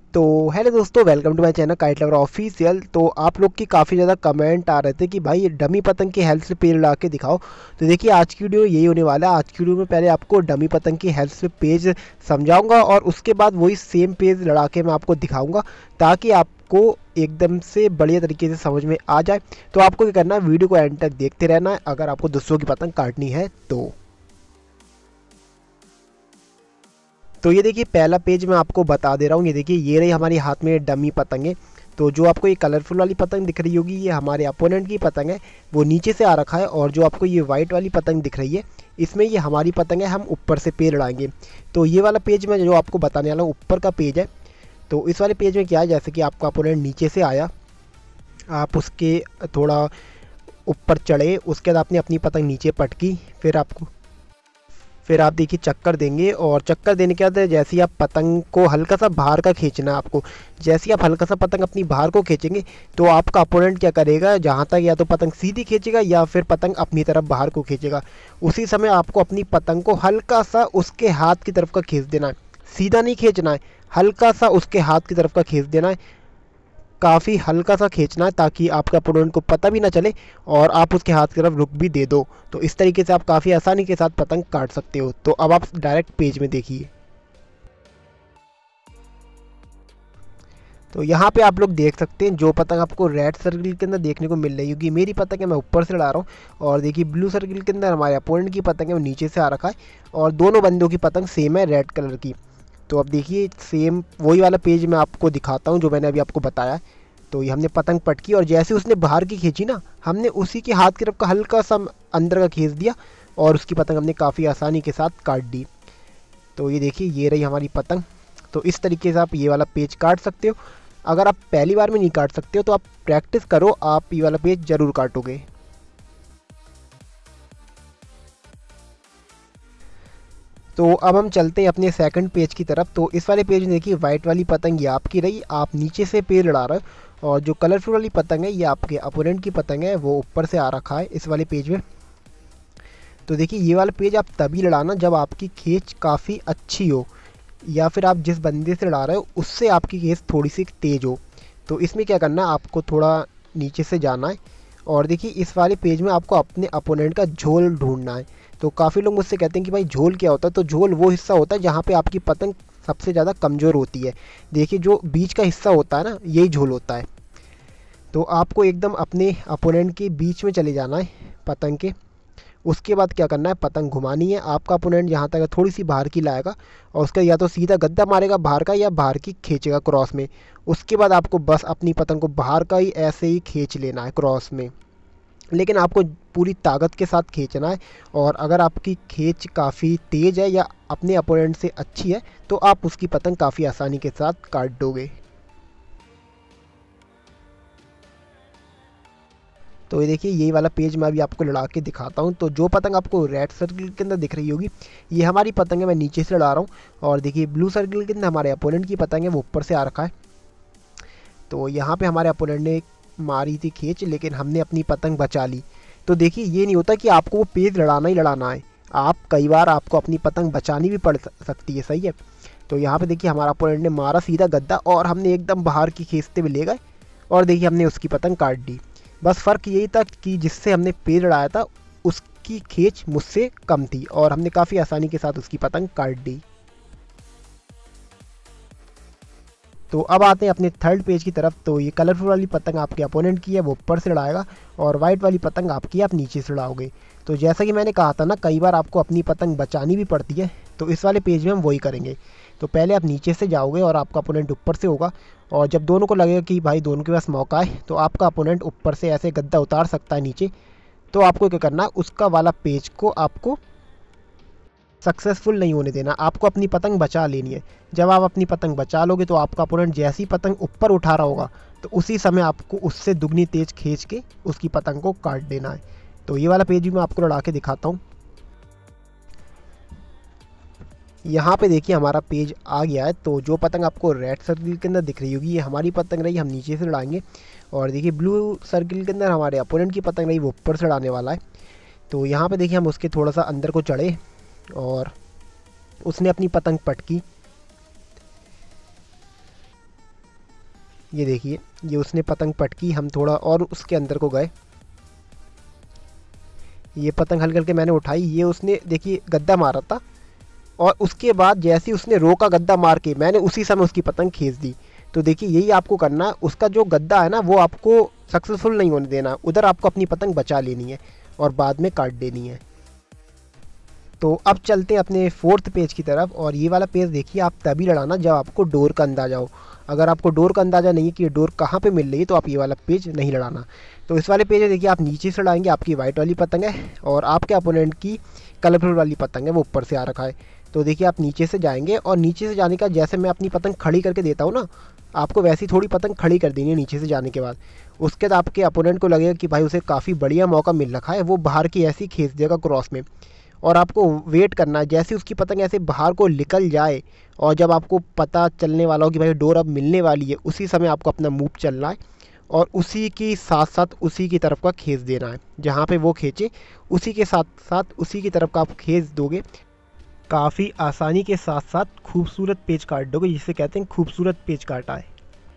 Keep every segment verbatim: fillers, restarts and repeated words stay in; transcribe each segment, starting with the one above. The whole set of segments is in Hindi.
तो हेलो दोस्तों, welcome to my channel kite lover official. तो आप लोग की काफ़ी ज़्यादा कमेंट आ रहे थे कि भाई डमी पतंग की हेल्थ से पेज लगा के दिखाओ। तो देखिए आज की वीडियो यही होने वाला है। आज की वीडियो में पहले आपको डमी पतंग की हेल्थ से पेज समझाऊंगा और उसके बाद वही सेम पेज लड़ा के मैं आपको दिखाऊंगा, ताकि आपको एकदम से बढ़िया तरीके से समझ में आ जाए। तो आपको क्या करना है, वीडियो को एंड तक देखते रहना है अगर आपको दूसरों की पतंग काटनी है तो। तो ये देखिए पहला पेज मैं आपको बता दे रहा हूँ। ये देखिए ये रही हमारी हाथ में डमी पतंगे। तो जो आपको ये कलरफुल वाली पतंग दिख रही होगी ये हमारे अपोनेंट की पतंग है, वो नीचे से आ रखा है। और जो आपको ये वाइट वाली पतंग दिख रही है इसमें ये हमारी पतंग है, हम ऊपर से पेज लड़ाएंगे। तो ये वाला पेज मैं जो आपको बताने वाला हूँ ऊपर का पेज है। तो इस वाले पेज में क्या है, जैसे कि आपका अपोनेंट नीचे से आया, आप उसके थोड़ा ऊपर चढ़े, उसके बाद आपने अपनी पतंग नीचे पटकी, फिर आपको फिर आप देखिए चक्कर देंगे। और चक्कर देने के बाद जैसे ही आप पतंग को हल्का सा बाहर का खींचना है आपको, जैसे ही आप हल्का सा पतंग अपनी बाहर को खींचेंगे तो आपका अपोनेंट क्या करेगा, जहाँ तक या तो पतंग सीधी खींचेगा या फिर पतंग अपनी तरफ बाहर को खींचेगा। उसी समय आपको अपनी पतंग को हल्का सा उसके हाथ की तरफ का खींच देना है, सीधा नहीं खींचना है, हल्का सा उसके हाथ की तरफ का खींच देना है। काफ़ी हल्का सा खींचना है ताकि आपके अपोनेंट को पता भी ना चले और आप उसके हाथ की तरफ रुक भी दे दो। तो इस तरीके से आप काफ़ी आसानी के साथ पतंग काट सकते हो। तो अब आप डायरेक्ट पेज में देखिए। तो यहाँ पे आप लोग देख सकते हैं जो पतंग आपको रेड सर्किल के अंदर देखने को मिल रही होगी मेरी पतंग है, मैं ऊपर से लड़ा रहा हूँ। और देखिए ब्लू सर्किल के अंदर हमारे अपोनेंट की पतंग है, वो नीचे से आ रखा है। और दोनों बंदों की पतंग सेम है, रेड कलर की। तो अब देखिए सेम वही वाला पेज मैं आपको दिखाता हूँ जो मैंने अभी आपको बताया। तो ये हमने पतंग पटकी और जैसे उसने बाहर की खींची ना, हमने उसी के हाथ की तरफ का हल्का सा अंदर का खींच दिया और उसकी पतंग हमने काफ़ी आसानी के साथ काट दी। तो ये देखिए ये रही हमारी पतंग। तो इस तरीके से आप ये वाला पेज काट सकते हो। अगर आप पहली बार में नहीं काट सकते हो तो आप प्रैक्टिस करो, आप ये वाला पेज ज़रूर काटोगे। तो अब हम चलते हैं अपने सेकंड पेज की तरफ। तो इस वाले पेज में देखिए वाइट वाली पतंग ये आपकी रही, आप नीचे से पेज लड़ा रहे हो। और जो कलरफुल वाली पतंग है ये आपके अपोनेंट की पतंग है, वो ऊपर से आ रखा है इस वाले पेज में। तो देखिए ये वाला पेज आप तभी लड़ाना जब आपकी खींच काफ़ी अच्छी हो, या फिर आप जिस बंदे से लड़ा रहे हो उससे आपकी खींच थोड़ी सी तेज़ हो। तो इसमें क्या करना है, आपको थोड़ा नीचे से जाना है। और देखिए इस वाले पेज में आपको अपने अपोनेंट का झोल ढूंढना है। तो काफ़ी लोग मुझसे कहते हैं कि भाई झोल क्या होता है। तो झोल वो हिस्सा होता है जहाँ पे आपकी पतंग सबसे ज़्यादा कमज़ोर होती है। देखिए जो बीच का हिस्सा होता है ना, यही झोल होता है। तो आपको एकदम अपने अपोनेंट के बीच में चले जाना है पतंग के। उसके बाद क्या करना है, पतंग घुमानी है। आपका अपोनेंट जहाँ तक थोड़ी सी बाहर की लाएगा और उसका या तो सीधा गद्दा मारेगा बाहर का या बाहर की खींचेगा क्रॉस में। उसके बाद आपको बस अपनी पतंग को बाहर का ही ऐसे ही खींच लेना है क्रॉस में, लेकिन आपको पूरी ताकत के साथ खींचना है। और अगर आपकी खींच काफ़ी तेज़ है या अपने अपोनेंट से अच्छी है तो आप उसकी पतंग काफ़ी आसानी के साथ काट दोगे। तो ये देखिए यही वाला पेज मैं अभी आपको लड़ा के दिखाता हूँ। तो जो पतंग आपको रेड सर्किल के अंदर दिख रही होगी ये हमारी पतंग है, मैं नीचे से लड़ा रहा हूँ। और देखिए ब्लू सर्किल के अंदर हमारे अपोनेंट की पतंग है, वो ऊपर से आ रखा है। तो यहाँ पे हमारे अपोनेंट ने मारी थी खींच, लेकिन हमने अपनी पतंग बचा ली। तो देखिए ये नहीं होता कि आपको वो पेज लड़ाना ही लड़ाना है, आप कई बार आपको अपनी पतंग बचानी भी पड़ सकती है, सही है। तो यहाँ पे देखिए हमारा अपोनेंट ने मारा सीधा गद्दा और हमने एकदम बाहर की खींचते हुए ले गए और देखिए हमने उसकी पतंग काट दी। बस फ़र्क यही था कि जिससे हमने पेज लड़ाया था उसकी खींच मुझसे कम थी और हमने काफ़ी आसानी के साथ उसकी पतंग काट दी। तो अब आते हैं अपने थर्ड पेज की तरफ। तो ये कलरफुल वाली पतंग आपके अपोनेंट की है, वो ऊपर से लड़ाएगा। और वाइट वाली पतंग आपकी, आप नीचे से लड़ाओगे। तो जैसा कि मैंने कहा था ना, कई बार आपको अपनी पतंग बचानी भी पड़ती है। तो इस वाले पेज में हम वही करेंगे। तो पहले आप नीचे से जाओगे और आपका अपोनेंट ऊपर से होगा। और जब दोनों को लगेगा कि भाई दोनों के पास मौका है तो आपका अपोनेंट ऊपर से ऐसे गद्दा उतार सकता है नीचे। तो आपको क्या करना है, उसका वाला पेज को आपको सक्सेसफुल नहीं होने देना, आपको अपनी पतंग बचा लेनी है। जब आप अपनी पतंग बचा लोगे तो आपका अपोनेंट जैसी पतंग ऊपर उठा रहा होगा तो उसी समय आपको उससे दुगनी तेज खींच के उसकी पतंग को काट देना है। तो ये वाला पेज भी मैं आपको लड़ा के दिखाता हूँ। यहाँ पे देखिए हमारा पेज आ गया है। तो जो पतंग आपको रेड सर्किल के अंदर दिख रही होगी ये हमारी पतंग रही, हम नीचे से लड़ाएंगे। और देखिए ब्लू सर्किल के अंदर हमारे अपोनेंट की पतंग रही, वो ऊपर से लड़ाने वाला है। तो यहाँ पे देखिए हम उसके थोड़ा सा अंदर को चढ़े और उसने अपनी पतंग पटकी। ये देखिए, ये उसने पतंग पटकी, हम थोड़ा और उसके अंदर को गए, ये पतंग हल्के हल्के मैंने उठाई, ये उसने देखिए गद्दा मारा था, और उसके बाद जैसे ही उसने रोका गद्दा मार के, मैंने उसी समय उसकी पतंग खींच दी। तो देखिए यही आपको करना है, उसका जो गद्दा है ना वो आपको सक्सेसफुल नहीं होने देना, उधर आपको अपनी पतंग बचा लेनी है और बाद में काट देनी है। तो अब चलते हैं अपने फोर्थ पेज की तरफ, और ये वाला पेज देखिए आप तभी लड़ाना जब आपको डोर का अंदाज़ा हो। अगर आपको डोर का अंदाज़ा नहीं है कि डोर कहाँ पे मिल रही है तो आप ये वाला पेज नहीं लड़ाना। तो इस वाले पेज में देखिए आप नीचे से लड़ाएंगे, आपकी वाइट वाली पतंग है और आपके अपोनेंट की कलरफुल वाली पतंग है वो ऊपर से आ रखा है। तो देखिए आप नीचे से जाएंगे, और नीचे से जाने का जैसे मैं अपनी पतंग खड़ी करके देता हूँ ना, आपको वैसी थोड़ी पतंग खड़ी कर देनी है नीचे से जाने के बाद। उसके बाद आपके अपोनेंट को लगेगा कि भाई उसे काफ़ी बढ़िया मौका मिल रखा है, वो बाहर की ऐसी खींच देगा क्रॉस में, और आपको वेट करना है जैसे उसकी पतंग ऐसे बाहर को निकल जाए, और जब आपको पता चलने वाला हो कि भाई डोर अब मिलने वाली है, उसी समय आपको अपना मूव चलना है और उसी की साथ साथ उसी की तरफ का खींच देना है, जहाँ पे वो खींचे उसी के साथ साथ उसी की तरफ का आप खींच दोगे। काफ़ी आसानी के साथ साथ खूबसूरत पेज काट दोगे, जिसे कहते हैं खूबसूरत पेज काटा है।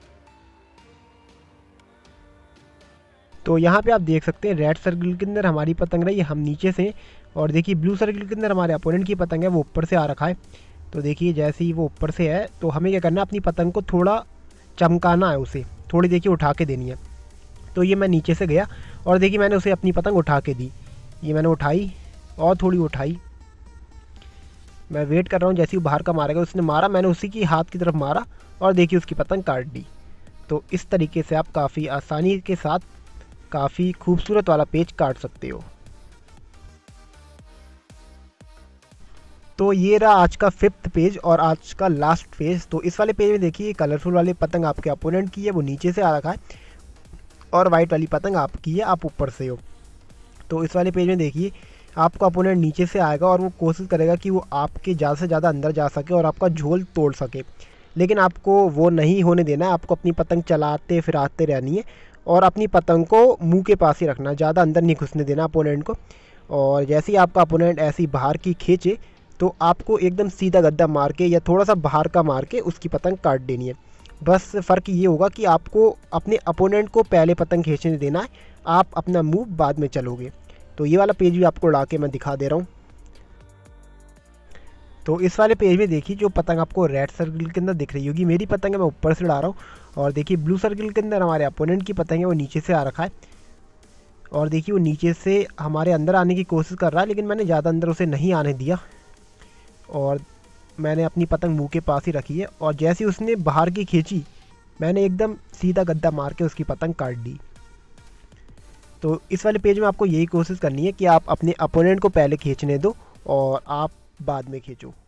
तो यहाँ पे आप देख सकते हैं रेड सर्कल के अंदर हमारी पतंग रही, हम नीचे से, और देखिए ब्लू सर्कल के अंदर हमारे अपोनेंट की पतंग है वो ऊपर से आ रखा है। तो देखिए जैसे ही वो ऊपर से है तो हमें क्या करना है, अपनी पतंग को थोड़ा चमकाना है, उसे थोड़ी देखिए उठा के देनी है। तो ये मैं नीचे से गया और देखिए मैंने उसे अपनी पतंग उठा के दी, ये मैंने उठाई और थोड़ी उठाई, मैं वेट कर रहा हूँ जैसे ही बाहर का मारेगा, उसने मारा, मैंने उसी की हाथ की तरफ मारा और देखिए उसकी पतंग काट दी। तो इस तरीके से आप काफ़ी आसानी के साथ काफ़ी खूबसूरत वाला पेज काट सकते हो। तो ये रहा आज का फिफ्थ पेज और आज का लास्ट पेज। तो इस वाले पेज में देखिए कलरफुल वाली पतंग आपके अपोनेंट की है, वो नीचे से आ रखा है, और वाइट वाली पतंग आपकी है, आप ऊपर से हो। तो इस वाले पेज में देखिए आपका अपोनेंट नीचे से आएगा और वो कोशिश करेगा कि वो आपके ज़्यादा से ज़्यादा अंदर जा सके और आपका झोल तोड़ सके, लेकिन आपको वो नहीं होने देना है। आपको अपनी पतंग चलाते फिराते रहनी है और अपनी पतंग को मुंह के पास ही रखना, ज़्यादा अंदर नहीं घुसने देना अपोनेंट को। और जैसे ही आपका अपोनेंट ऐसी बाहर की खींचे तो आपको एकदम सीधा गद्दा मार के या थोड़ा सा बाहर का मार के उसकी पतंग काट देनी है। बस फ़र्क ये होगा कि आपको अपने अपोनेंट को पहले पतंग खींचने देना है, आप अपना मूव बाद में चलोगे। तो ये वाला पेज भी आपको उड़ा के मैं दिखा दे रहा हूँ। तो इस वाले पेज में देखिए जो पतंग आपको रेड सर्कल के अंदर दिख रही होगी, मेरी पतंग है, मैं ऊपर से उड़ा रहा हूँ, और देखिए ब्लू सर्कल के अंदर हमारे अपोनेंट की पतंग है वो नीचे से आ रखा है, और देखिए वो नीचे से हमारे अंदर आने की कोशिश कर रहा है, लेकिन मैंने ज़्यादा अंदर उसे नहीं आने दिया और मैंने अपनी पतंग मुंह के पास ही रखी है। और जैसे उसने बाहर की खींची, मैंने एकदम सीधा गद्दा मार के उसकी पतंग काट दी। तो इस वाले पेज में आपको यही कोशिश करनी है कि आप अपने अपोनेंट को पहले खींचने दो और आप बाद में खींचो।